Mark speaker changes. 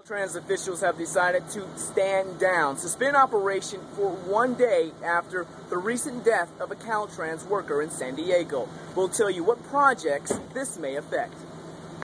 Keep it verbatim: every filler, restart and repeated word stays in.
Speaker 1: Caltrans officials have decided to stand down, suspend operation for one day after the recent death of a Caltrans worker in San Diego. We'll tell you what projects this may affect.